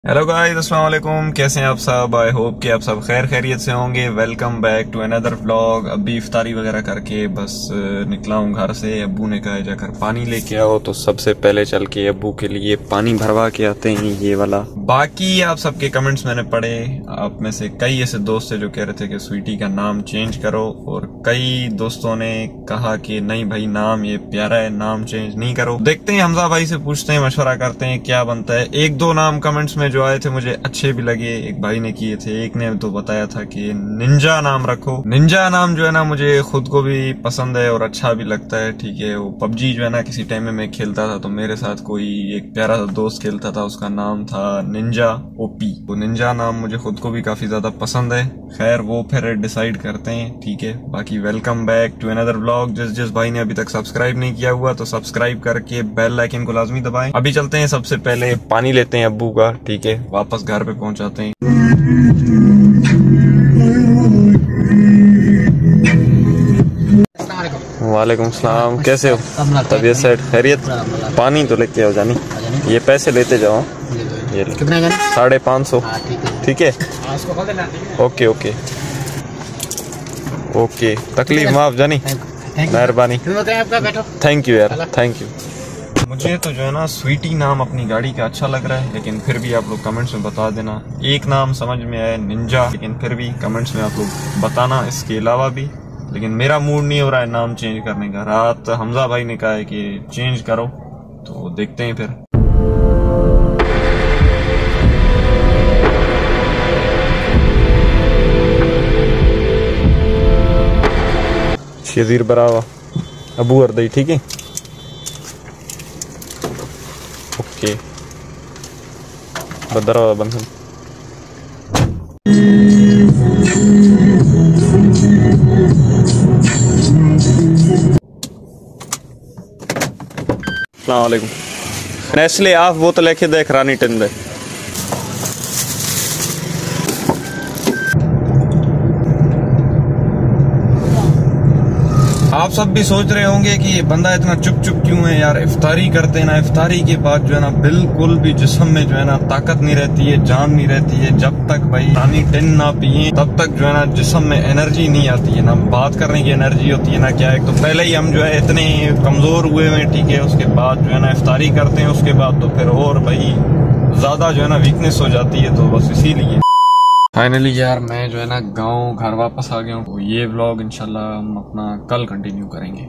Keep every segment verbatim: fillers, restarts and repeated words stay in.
Hello guys, अस्सलाम वालेकुम। कैसे हैं आप सब? आई होप कि आप सब खैर खैरियत से होंगे। Welcome back to another vlog. अभी इफ्तारी वगैरह करके बस निकला हूँ घर से। अब्बू ने कहा जाकर पानी लेके आओ, तो सबसे पहले चल के अब्बू के लिए पानी भरवा के आते हैं, ये वाला। बाकी आप सबके कमेंट्स मैंने पढ़े। आप में से कई ऐसे दोस्त थे जो कह रहे थे कि स्वीटी का नाम चेंज करो, और कई दोस्तों ने कहा कि नहीं भाई, नाम ये प्यारा है, नाम चेंज नहीं करो। देखते हैं, हमजा भाई से पूछते हैं, मशवरा करते हैं क्या बनता है। एक दो नाम कमेंट्स में जो आए थे मुझे अच्छे भी लगे। एक भाई ने किए थे, एक ने तो बताया था कि निंजा नाम रखो। निंजा नाम जो है ना, मुझे खुद को भी पसंद है और अच्छा भी लगता है। ठीक है, वो पबजी जो है ना, किसी टाइम में मैं खेलता था तो मेरे साथ कोई एक प्यारा सा दोस्त खेलता था, उसका नाम था निंजा ओपी। तो निंजा नाम मुझे खुद को भी काफी ज्यादा पसंद है। खैर वो फिर डिसाइड करते हैं, ठीक है। बाकी welcome back to another vlog. जिस जिस भाई ने अभी तक सब्सक्राइब नहीं किया हुआ तो सब्सक्राइब करके बेल आइकन को लाजमी दबाएं। अभी चलते हैं, सबसे पहले पानी लेते हैं अब्बू का, ठीक है, वापस घर पे पहुंचाते हैं। वालेकुम सलाम, कैसे हो? तबीयत सेट, खैरियत? पानी तो लेके आओ जानी। ये पैसे लेते जाओ। ये साढ़े पाँच सौ, ठीक है। ओके ओके ओके, तकलीफ माफ जानी, मेहरबानी। थैंक यू यार, थैंक यू। मुझे तो जो है ना स्वीटी नाम अपनी गाड़ी का अच्छा लग रहा है, लेकिन फिर भी आप लोग कमेंट्स में बता देना। एक नाम समझ में आया निंजा, लेकिन फिर भी कमेंट्स में आप लोग बताना इसके अलावा भी। लेकिन मेरा मूड नहीं हो रहा है नाम चेंज करने का। रात हमजा भाई ने कहा है कि चेंज करो, तो देखते हैं फिर। शजीर बरावा अबू अर्दई, ठीक है, ओके। बदरा बंधन अस्सलाम वालेकुम। नेस्ले आप बोतल लेके देख रानी टिंदे। आप सब भी सोच रहे होंगे कि ये बंदा इतना चुप चुप क्यों है यार। इफ्तारी करते हैं ना, इफ्तारी के बाद जो है ना बिल्कुल भी जिस्म में जो है ना ताकत नहीं रहती है, जान नहीं रहती है। जब तक भाई रानी टिन ना पिए तब तक जो है ना जिस्म में एनर्जी नहीं आती है, ना बात करने की एनर्जी होती है ना क्या है। तो पहले ही हम जो है इतने कमजोर हुए हैं, ठीक है। उसके बाद जो है ना इफ्तारी करते हैं, उसके बाद तो फिर और भाई ज्यादा जो है ना वीकनेस हो जाती है। तो बस इसीलिए फाइनली यार मैं जो है ना गांव घर वापस आ गया हूँ। तो ये व्लॉग इंशाल्लाह हम अपना कल कंटिन्यू करेंगे।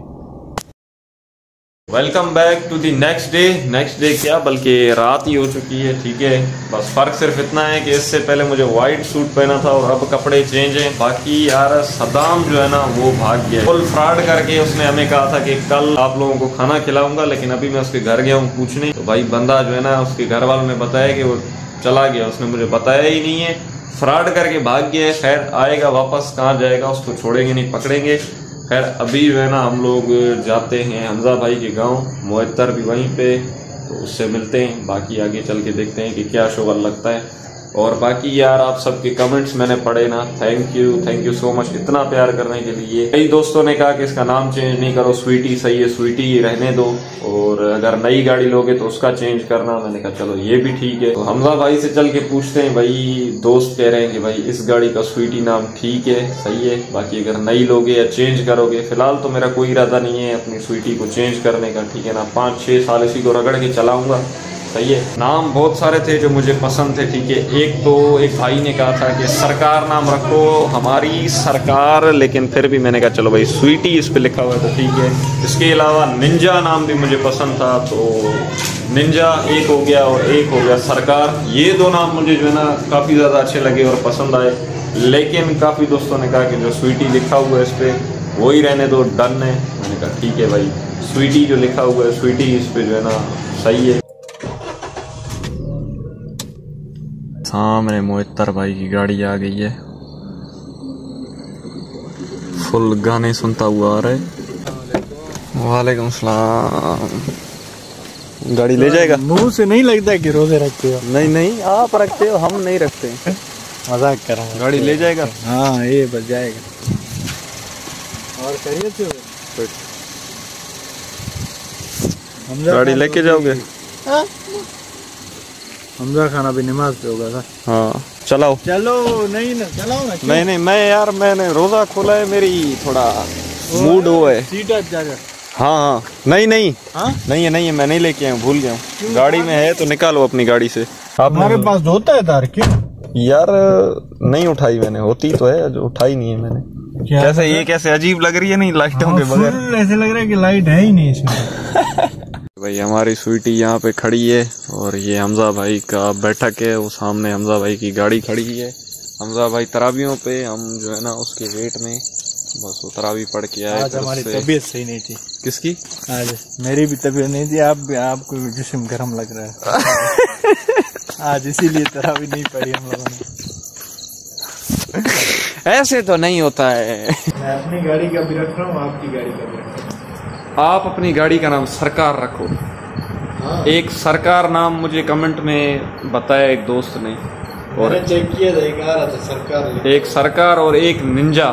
Welcome back to the next day. Next day क्या, बल्कि रात ही हो चुकी है, ठीक है। बस फर्क सिर्फ इतना है कि इससे पहले मुझे व्हाइट सूट पहना था और अब कपड़े चेंज हैं। बाकी यार सदाम जो है ना वो भाग गया, फुल फ्रॉड करके। उसने हमें कहा था कि कल आप लोगों को खाना खिलाऊंगा, लेकिन अभी मैं उसके घर गया हूँ पूछने, तो भाई बंदा जो है ना उसके घर वालों ने बताया कि वो चला गया। उसने मुझे बताया ही नहीं है, फ्रॉड करके भाग गया है। खैर आएगा वापस, कहाँ जाएगा, उसको छोड़ेंगे नहीं, पकड़ेंगे। खैर अभी जो है ना हम लोग जाते हैं हमजा भाई के गांव, मुअत्तर भी वहीं पे, तो उससे मिलते हैं। बाकी आगे चल के देखते हैं कि क्या शोगल लगता है। और बाकी यार आप सबके कमेंट्स मैंने पढ़े ना, thank you thank you so much इतना प्यार करने के लिए। कई दोस्तों ने कहा कि इसका नाम चेंज नहीं करो, स्वीटी सही है, स्वीटी ही रहने दो, और अगर नई गाड़ी लोगे तो उसका चेंज करना। मैंने कहा चलो ये भी ठीक है। तो हमजा भाई से चल के पूछते हैं। भाई दोस्त कह रहे हैं कि भाई इस गाड़ी का स्वीटी नाम ठीक है, सही है। बाकी अगर नई लोगे या चेंज करोगे, फिलहाल तो मेरा कोई इरादा नहीं है अपनी स्वीटी को चेंज करने का, ठीक है ना। पाँच छः साल इसी को रगड़ के चलाऊंगा, सही है। नाम बहुत सारे थे जो मुझे पसंद थे, ठीक है। एक तो एक भाई ने कहा था कि सरकार नाम रखो, हमारी सरकार, लेकिन फिर भी मैंने कहा चलो भाई स्वीटी इस पे लिखा हुआ है तो ठीक है। इसके अलावा निंजा नाम भी मुझे पसंद था, तो निंजा एक हो गया और एक हो गया सरकार। ये दो नाम मुझे जो है ना काफ़ी ज़्यादा अच्छे लगे और पसंद आए। लेकिन काफ़ी दोस्तों ने कहा कि जो स्वीटी लिखा हुआ है इस पर वही रहने दो, डन है। मैंने कहा ठीक है भाई, स्वीटी जो लिखा हुआ है स्वीटी इस पर जो है ना सही है। सामने मुअत्तर भाई की गाड़ी आ गई है, फुल गाने सुनता हुआ आ रहा है। वालेकुम सलाम। गाड़ी ले जाएगा? मुंह से नहीं लगता कि रोजे रखते हो। नहीं नहीं, आप रखते हो, हम नहीं रखते। मजाक कर रहा हूँ। गाड़ी ले जाएगा? हाँ ये बच जाएगा। और करिए तो गाड़ी लेके जाओगे? हमजा खाना भी नमाज पे होगा सर। हाँ चलाओ। चलो नहीं ना चलाओ ना। नहीं नहीं मैं यार मैंने रोजा खोला है, मेरी थोड़ा मूड वो है। सीट जाकर। हाँ हाँ नहीं नहीं हाँ नहीं है नहीं है मैं नहीं लेके आया हूँ, भूल गया हूँ। गाड़ी में है तो निकालो अपनी गाड़ी से। हमारे पास होता है तार क्यों यार? नहीं उठाई मैंने, होती तो है, जो उठाई नहीं है मैंने। कैसे ये कैसे अजीब लग रही है नहीं लाइटों हाँ, के बगैर? ऐसे लग रहा है कि लाइट है ही नहीं इसमें। भाई हमारी स्वीटी यहाँ पे खड़ी है और ये हमजा भाई का बैठक है, वो सामने हमजा भाई की गाड़ी खड़ी है। हमजा भाई तरावियों पे, हम जो है ना उसके वेट में बस वो तरावी पढ़ के आए। आज हमारी तबीयत सही नहीं थी। किसकी? आज मेरी भी तबीयत नहीं थी। आप भी आपको जिस्म गर्म लग रहा है आज, इसीलिए तरावी नहीं पड़ी हम लोगों ने। ऐसे तो नहीं होता है। मैं अपनी गाड़ी का भी रख रहा हूँ, आपकी गाड़ी का भी रख रहा हूँ। आप अपनी गाड़ी का नाम सरकार रखो। हाँ। एक सरकार नाम मुझे कमेंट में बताया एक दोस्त ने, और चेक किया था, एक आ रहा था सरकार। एक सरकार और एक निंजा।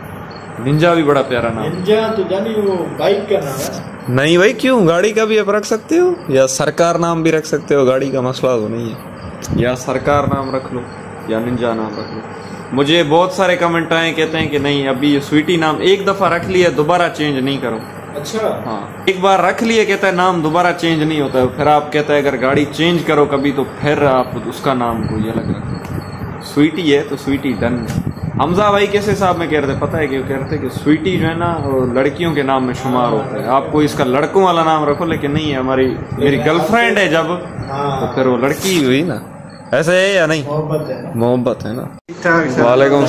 निंजा भी बड़ा प्यारा नाम। निंजा तो जानी वो बाइक का नाम है। नहीं भाई क्यों, गाड़ी का भी आप रख सकते हो या सरकार नाम भी रख सकते हो, गाड़ी का मसला तो नहीं है। या सरकार नाम रख लो या निंजा नाम रख लो। मुझे बहुत सारे कमेंट आए, कहते हैं कि नहीं अभी स्वीटी नाम एक दफा रख लिया दोबारा चेंज नहीं करो। अच्छा हाँ, एक बार रख लिए कहता है नाम दोबारा चेंज नहीं होता है। फिर आप कहता है अगर गाड़ी चेंज करो कभी तो फिर आप उसका नाम कोई अलग रखो। स्वीटी है तो स्वीटी डन। हमजा भाई किस हिसाब में कह रहे थे पता है क्यों कह रहे थे कि स्वीटी जो है ना लड़कियों के नाम में शुमार होता है, आपको इसका लड़कों वाला नाम रखो। लेकिन नहीं है, हमारी मेरी गर्लफ्रेंड है जब, तो फिर वो लड़की हुई ना। ऐसे है या नहीं? मोहब्बत है, मोहब्बत है ना। वालेकुम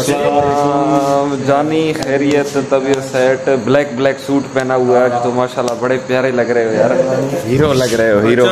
सलाम जानी, खैरियत, तबीयत सेट। ब्लैक ब्लैक सूट पहना हुआ है आज तो माशाल्लाह बड़े प्यारे लग रहे हो यार, हीरो लग रहे हो हीरो।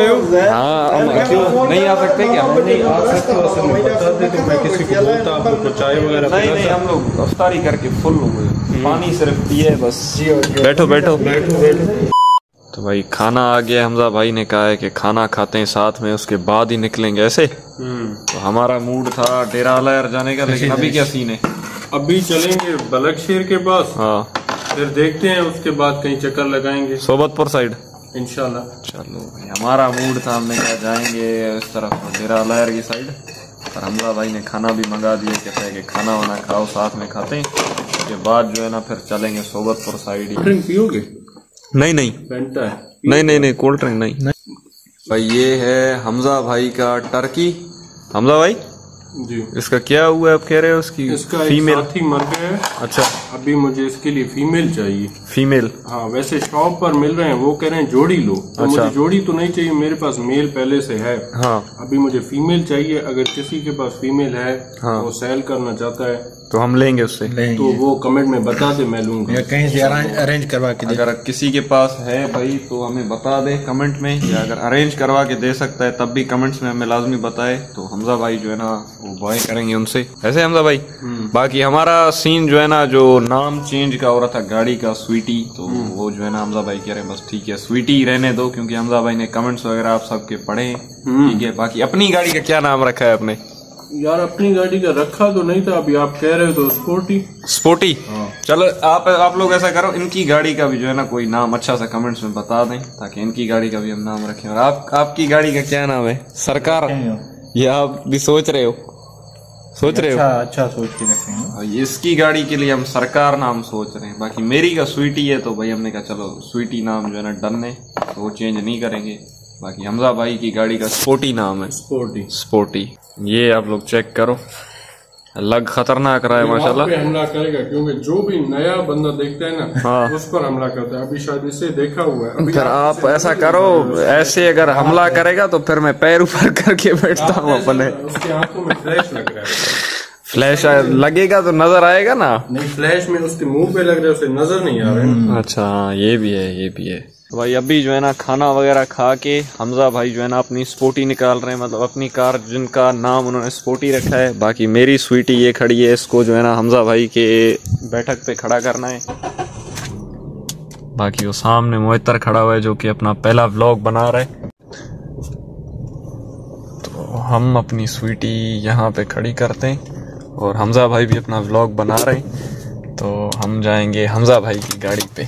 हाँ क्यों नहीं आ सकते क्या? नहीं आ सकते हो, बता दे तो मैं किसी को बोलता आपको चाय वगैरह। नहीं नहीं हम लोग अफ्तारी करके फुल हो गए, पानी सिर्फ पिए बस। बैठो बैठो बैठो बैठो। तो भाई खाना आ गया, हमजा भाई ने कहा है कि खाना खाते हैं साथ में, उसके बाद ही निकलेंगे ऐसे। तो हमारा मूड था डेरा लहर जाने का, लेकिन अभी क्या सीन है? अभी चलेंगे बलकशेर के पास, हाँ फिर देखते हैं उसके बाद कहीं चक्कर लगाएंगे सोबतपुर साइड इंशाल्लाह। चलो भाई हमारा मूड था, हमने कहा जाएंगे इस तरफ डेरा लहर की साइड, पर हमजा भाई ने खाना भी मंगा दिया, कहते हैं कि खाना वाना खाओ साथ में खाते हैं, उसके बाद जो है ना फिर चलेंगे सोबतपुर साइड ही। ड्रिंक पियोगे? नहीं नहीं पेंटा है। नहीं नहीं नहीं कोल्ड ड्रिंक नहीं, नहीं। भाई ये है हमजा भाई का टर्की। हमजा भाई जी इसका क्या हुआ है आप कह रहे हो? उसकी इसका फीमेल एक साथी मर गया है। अच्छा अभी मुझे इसके लिए फीमेल चाहिए। फीमेल? हाँ वैसे शॉप पर मिल रहे हैं, वो कह रहे हैं जोड़ी लो, तो अच्छा। मुझे जोड़ी तो नहीं चाहिए, मेरे पास मेल पहले से है। हाँ अभी मुझे फीमेल चाहिए। अगर किसी के पास फीमेल है, हाँ। वो सेल करना चाहता है तो हम लेंगे उससे, तो वो कमेंट में बता दे, मैं लूंगा। या कहीं से अरेंज करवा के दे। अगर किसी के पास है भाई तो हमें बता दे कमेंट में, या अगर अरेंज करवा के दे सकता है तब भी कमेंट्स में हमें लाजमी बताए, तो हमजा भाई जो है ना वो बाय करेंगे उनसे। ऐसे हमजा भाई बाकी हमारा सीन जो है ना, जो नाम चेंज का हो रहा था गाड़ी का स्वीटी, तो वो जो है ना हमजा भाई कह रहे हैं बस ठीक है स्वीटी रहने दो, क्योंकि हमजा भाई ने कमेंट्स वगैरह आप सबके पढ़े हैं, ठीक है। बाकी अपनी गाड़ी का क्या नाम रखा है आपने? यार अपनी गाड़ी का रखा तो नहीं था, अभी आप कह रहे हो तो स्पोर्टी। स्पोर्टी? चलो आप आप लोग ऐसा करो, इनकी गाड़ी का भी जो है ना कोई नाम अच्छा सा कमेंट्स में बता दें, ताकि इनकी गाड़ी का भी हम नाम रखें। और आप आपकी गाड़ी का क्या नाम है? सरकार? ये आप भी सोच रहे हो? सोच रहे अच्छा, हो? अच्छा सोच के रखेंगे। इसकी गाड़ी के लिए हम सरकार नाम सोच रहे हैं। बाकी मेरी का स्वीटी है, तो भाई हमने कहा चलो स्वीटी नाम जो है ना डन है, तो वो चेंज नहीं करेंगे। बाकी हमजा भाई की गाड़ी का स्पोर्टी नाम है। स्पोर्टी स्पोर्टी ये आप लोग चेक करो, लग खतरनाक रहा है माशाल्लाह। पे हमला करेगा, क्योंकि जो भी नया बंदा देखता है ना, हाँ। उस पर हमला करता है। अभी शायद इसे देखा हुआ है। अभी फिर आप ऐसा करो, ऐसे अगर हमला करेगा तो फिर मैं पैर ऊपर करके बैठता हूँ अपने। उसके आंखों में फ्लैश लग रहा है। फ्लैश लगेगा तो नजर आएगा ना? नहीं फ्लैश में उसके मुंह पे लग रहा है, उसे नजर नहीं आ रहा है। अच्छा ये भी है, ये भी है। तो भाई अभी जो है ना खाना वगैरह खा के हमजा भाई जो है ना अपनी स्पोर्टी निकाल रहे हैं, मतलब अपनी कार जिनका नाम उन्होंने स्पोर्टी रखा है। बाकी मेरी स्वीटी ये खड़ी है, इसको जो है ना हमजा भाई के बैठक पे खड़ा करना है। बाकी वो सामने मुअत्तर खड़ा हुआ है जो कि अपना पहला व्लॉग बना रहा है। तो हम अपनी स्वीटी यहाँ पे खड़ी करते हैं और हमजा भाई भी अपना व्लॉग बना रहे हैं, तो हम जाएंगे हमजा भाई की गाड़ी पे।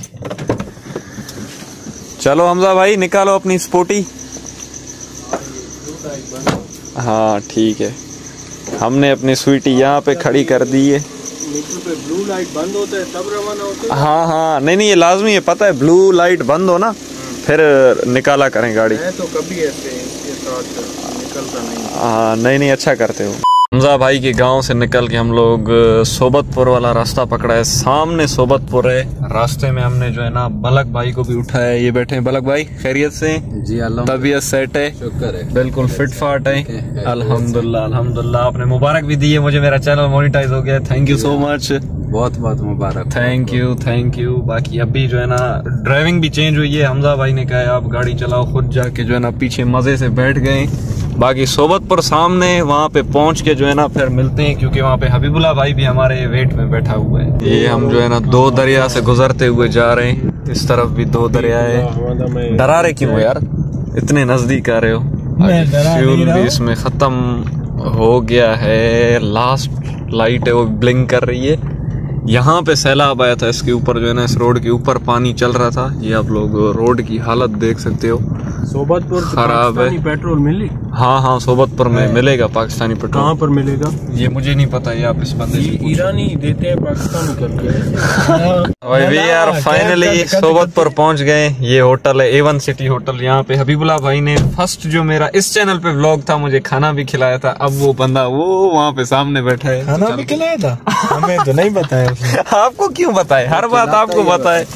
चलो हमजा भाई निकालो अपनी स्पोर्टी। हाँ ठीक है, हमने अपनी स्वीटी यहाँ पे खड़ी कर दी है। मीटर पे ब्लू लाइट बंद होता है तब रवाना होता है। हाँ हाँ, नहीं नहीं ये लाजमी है, पता है, ब्लू लाइट बंद हो ना फिर निकाला करें गाड़ी। मैं तो कभी ऐसे इसके साथ निकलता नहीं। हाँ नहीं नहीं, अच्छा करते हो। हमजा भाई के गांव से निकल के हम लोग सोबतपुर वाला रास्ता पकड़ा है। सामने सोबतपुर है, रास्ते में हमने जो है ना बलक भाई को भी उठाया है। ये बैठे हैं बलक भाई, खैरियत से? जी अल्लाह, तबीयत सेट है? शुक्र है, बिल्कुल फिट फाट है अल्हम्दुलिल्लाह अल्हम्दुलिल्लाह। आपने मुबारक भी दी है मुझे, मेरा चैनल मोनेटाइज हो गया, थैंक यू सो मच। बहुत बहुत मुबारक, थैंक यू थैंक यू। बाकी अभी जो है ना ड्राइविंग भी चेंज हुई है, हमजा भाई ने कहा है आप गाड़ी चलाओ, खुद जाके जो है ना पीछे मजे से बैठ गए। बाकी सोबतपुर सामने, वहाँ पे पहुँच के जो है ना फिर मिलते हैं, क्योंकि वहाँ पे हबीबुल्ला भाई भी हमारे वेट में बैठा हुआ है। ये हम जो है ना दो दरिया से गुजरते हुए जा रहे हैं, इस तरफ भी दो दरिया है। डरा रहे क्यों यार, इतने नजदीक आ रहे हो? फ्यूल भी इसमें खत्म हो गया है, लास्ट लाइट है वो ब्लिंक कर रही है। यहाँ पे सैलाब आया था, इसके ऊपर जो है ना इस रोड के ऊपर पानी चल रहा था। ये आप लोग रोड की हालत देख सकते हो, सोबतपुर खराब है। पेट्रोल मिली? हाँ हाँ, सोबतपुर में मिलेगा पाकिस्तानी पेट्रोल। कहाँ पर मिलेगा ये मुझे नहीं पता, ये आप इस बंदे से पूछो। ईरानी देते हैं पाकिस्तानी करके। वी आर फाइनली सोबतपुर पहुंच गए। ये होटल है ए वन सिटी होटल। यहाँ पे हबीबुल्ला भाई ने फर्स्ट जो मेरा इस चैनल पे व्लॉग था, मुझे खाना भी खिलाया था। अब वो बंदा वो वहाँ पे सामने बैठा है, खाना भी खिलाया था? हमें तो नहीं बताया। आपको क्यों बताए, हर बात आपको बताए।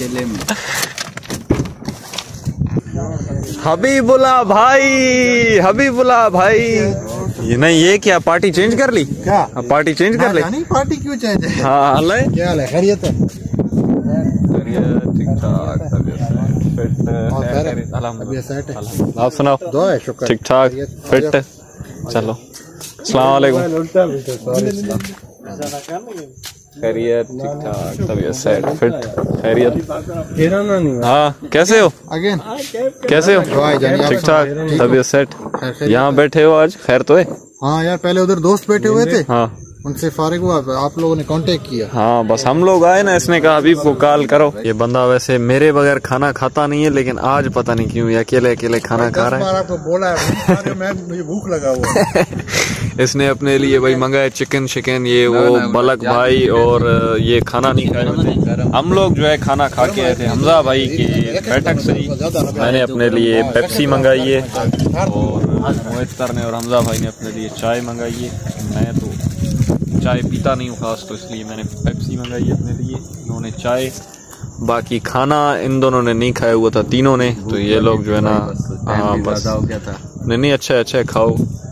हबीबुल्ला भाई, हबीबुल्ला भाई, ये नहीं ये क्या पार्टी चेंज कर ली क्या? पार्टी चेंज कर ली? नहीं पार्टी क्यों चेंज है? हाँ अल्लाह, क्या हाल है, खैरियत है? ठीक ठाक, फिट। आप सुनाओ? दुआ है, शुक्र। ठीक ठाक फिट। चलो अस्सलाम वालेकुम। खैरियत? ठीक ठाक, तबीयत सेट फिट, खैरियत? हाँ कैसे हो? अगेन कैसे हो? ठीक ठाक, तबीयत सेट। यहाँ बैठे हो आज, खैर तो है? हाँ यार, पहले उधर दोस्त बैठे हुए थे, हाँ उनसे फारिग हुआ, आप लोगों ने कांटेक्ट किया। हाँ बस हम लोग आए ना, इसने कहा हबीब को कॉल करो। ये बंदा वैसे मेरे बगैर खाना खाता नहीं है, लेकिन आज पता नहीं क्यों ये अकेले अकेले खाना खा रहा है। आपको बोला है, मैं मुझे भूख लगा हुआ। इसने अपने लिए भाई मंगाया चिकन शिकन, ये वो बलक भाई, और ये खाना नहीं खाए। हम लोग जो है खाना खा के आए थे हमजा भाई की बैठक से ही। मैंने अपने लिए पेप्सी मंगाई है, और मोहित ने और हमजा भाई ने अपने लिए चाय मंगाई है। मैं तो चाय पीता नहीं हूँ खास, तो इसलिए मैंने पेप्सी मंगाई है अपने लिए, इन्होंने चाय। बाकी खाना इन दोनों ने नहीं खाया हुआ था, तीनों ने, तो ये लोग जो है ना, हाँ बस नहीं नहीं अच्छा अच्छा खाओ।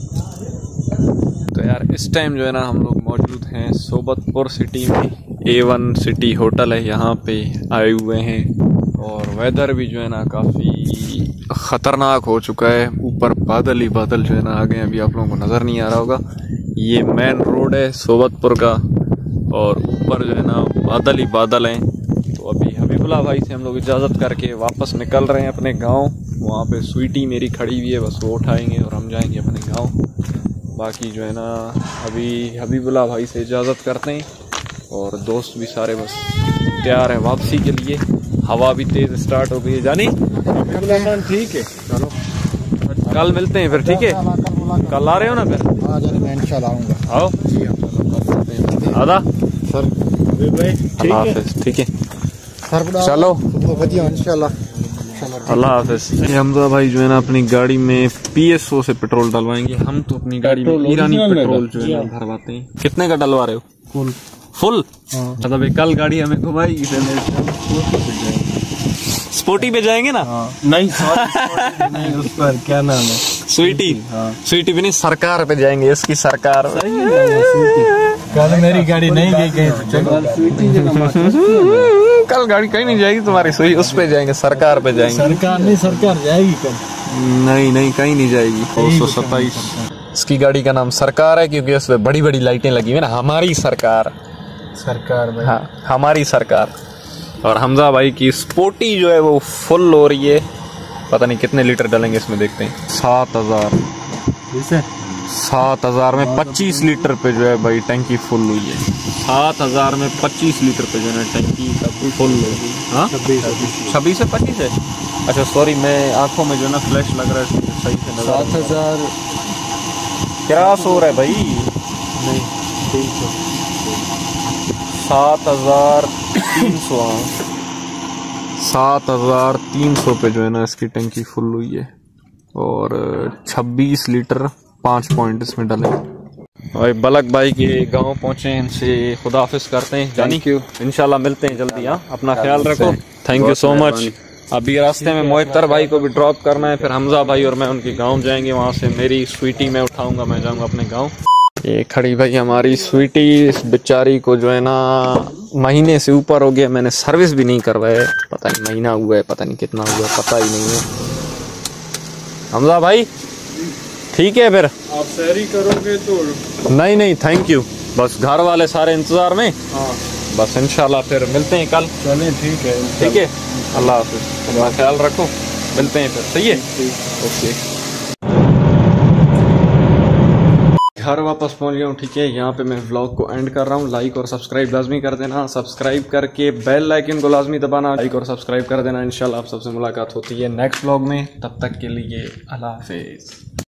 तो यार इस टाइम जो है ना हम लोग मौजूद हैं सोबतपुर सिटी में, ए वन सिटी होटल है, यहाँ पे आए हुए हैं। और वेदर भी जो है ना काफ़ी ख़तरनाक हो चुका है, ऊपर बादल ही बादल जो है ना आ गए, अभी आप लोगों को नज़र नहीं आ रहा होगा। ये मेन रोड है सोबतपुर का, और ऊपर जो है ना बादल ही बादल हैं। तो अभी हबीबुल्ला भाई से हम लोग इजाज़त करके वापस निकल रहे हैं अपने गांव। वहाँ पे स्वीटी मेरी खड़ी हुई है, बस वो उठाएंगे और हम जाएंगे अपने गांव। बाकी जो है ना अभी हबीबुल्ला भाई से इजाज़त करते हैं, और दोस्त भी सारे बस तैयार हैं वापसी के लिए। हवा भी तेज़ स्टार्ट हो गई है। जानी ठीक है, चलो कल मिलते हैं फिर, ठीक है? कल आ रहे हो ना फिर? हाँ जानी, मैं इंशाल्लाह आऊँगा। आओ आदा सर, ठीक है, सर चलो इंशाल्लाह। अल्लाह हाफिज। हमजा भाई जो है ना अपनी गाड़ी में पी एस ओ से पेट्रोल डलवाएंगे। हम तो अपनी गाड़ी में ईरानी पेट्रोल जो है ना भरवाते हैं। कितने का डलवा रहे हो? Full full? मतलब कल गाड़ी हमें घुमाएगी, स्पोर्टी पे जाएंगे ना? नहीं नहीं, उस पर क्या नाम है, स्वीटी। स्वीटी भी नहीं, सरकार पे जाएंगे, इसकी सरकार। कल मेरी गाड़ी नहीं गई कहीं, तो चलो कल गाड़ी कहीं नहीं जाएगी तुम्हारी, सुई उस पे जाएंगे, सरकार पे जाएंगे। सरकार नहीं, सरकार जाएगी कल। नहीं नहीं कहीं नहीं जाएगी। दो सौ सत्ताईस इसकी गाड़ी का नाम सरकार है, क्योंकि उसपे बड़ी बड़ी लाइटें लगी हुई है ना, हमारी सरकार। सरकार में, हाँ हमारी सरकार। और हमजा भाई की स्पोर्टी जो है वो फुल हो रही है, पता नहीं कितने लीटर डालेंगे इसमें, देखते हैं। सात हजार सात हजार में पच्चीस लीटर पे जो है भाई टंकी फुल हुई है। सात हजार में पच्चीस लीटर पे जो है टंकी फुल हो गई। हाँ छब्बीस से पच्चीस है, अच्छा सॉरी, मैं आंखों में जो ना फ्लैश लग रहा है, सही से नजर। सात हजार क्रॉस हो रहा है भाई। नहीं तीन सौ सात हजार तीन सौ सात हजार तीन सौ पे जो है ना इसकी टंकी फुल हुई है और छब्बीस लीटर पाँच पॉइंट इसमें डले। भाई बलक भाई के गांव पहुंचे, इनसे खुदाफिज करते हैं जानी, इंशाल्लाह मिलते हैं जल्दी। हाँ अपना ख्याल रखो, थैंक यू सो मच। अभी रास्ते में मोहितर भाई को भी ड्रॉप करना है, फिर हमजा भाई और मैं उनके गांव जाएंगे, वहां से मेरी स्वीटी मैं उठाऊंगा, मैं जाऊंगा अपने गांव। ये खड़ी भाई हमारी स्वीटी, इस बेचारी को जो है ना महीने से ऊपर हो गया, मैंने सर्विस भी नहीं करवाया, पता नहीं महीना हुआ है, पता नहीं कितना हुआ, पता ही नहीं है। हमजा भाई ठीक है, फिर आप सैरी करोगे तो नहीं नहीं थैंक यू, बस घर वाले सारे इंतजार में। हाँ बस इंशाल्लाह फिर मिलते हैं कल। चलें, ठीक है ठीक है, अल्लाह हाफिज, अपना ख्याल रखो, मिलते हैं फिर। सही है, ओके। घर वापस पहुंच गया हूँ, ठीक है। यहाँ पे मैं व्लॉग को एंड कर रहा हूँ। लाइक और सब्सक्राइब लाजमी कर देना, सब्सक्राइब करके बेल आइकन को लाजमी दबाना, लाइक और सब्सक्राइब कर देना। इंशाल्लाह आप सबसे मुलाकात होती है नेक्स्ट व्लॉग में, तब तक के लिए अल्लाह हाफिज।